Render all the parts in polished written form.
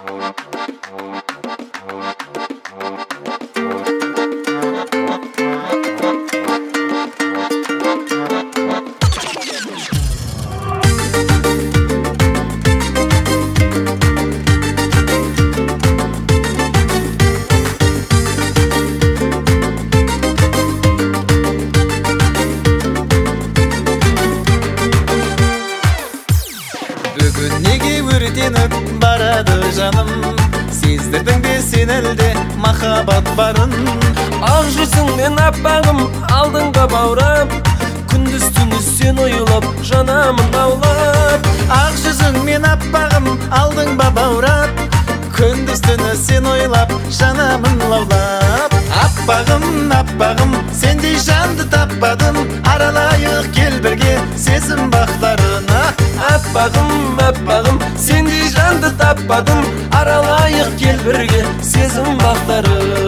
Бүгін неге өртеніп барады жаным, сездірдің бе сен әлде махаббат барын? Ақ жүзіңнен аппағым алдыңға баурап, күндіз түні сен ойлап жанамын аулап. Ақ жүзіңмен аппағым алдың ба баурап, күндіз түні сен ойлап жанамын лаулап. Аппағым, аппағым, сендей жанды таппадым, аралайық кел бірге сезім бақтарына. Аппағым, аппағым, сендей жанды таппадым, аралайық кел бірге сезім бақтарын.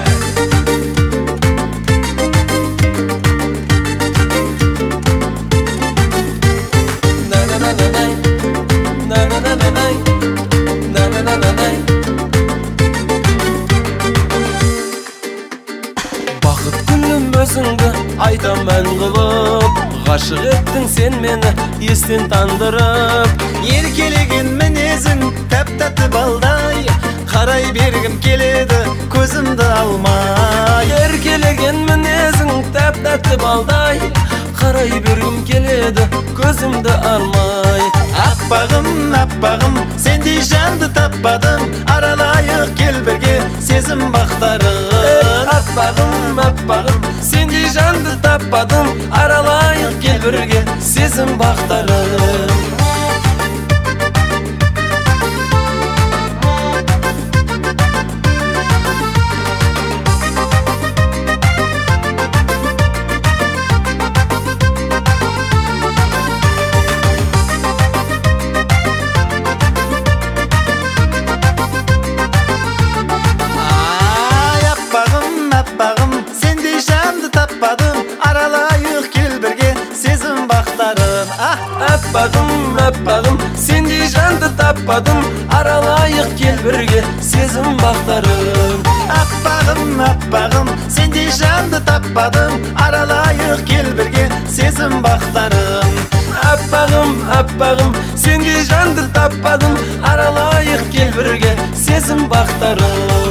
Бақыт күнім өзіңді айтам ән қылып, ғашық еттің сен мені естен тандырып. Еркелеген мінезің тәп-тәтті балдай, қарай бергім келеді көзімді алмай. Еркелеген мінезің тәп-тәтті балдай, қарай бергім келеді көзімді алмай. Аппағым, аппағым, сендей жанды таппадым, аралайық кел бірге сезім бақтарын. Аппағым, аппағым, сендей жанды таппадым, аралайық кел бірге сезім бақтарын. Аппағым, сендей жанды таппадым, аралайық кел бірге сезім бақтарын. Аппағым, аппағым, сендей жанды таппадым, аралайық кел бірге сезім бақтарын. Аппағым, аппағым, сендей жанды таппадым, аралайық кел бірге сезім бақтарын. Аппағым, аппағым, сендей жанды таппадым, аралайық кел бірге сезім бақтарын.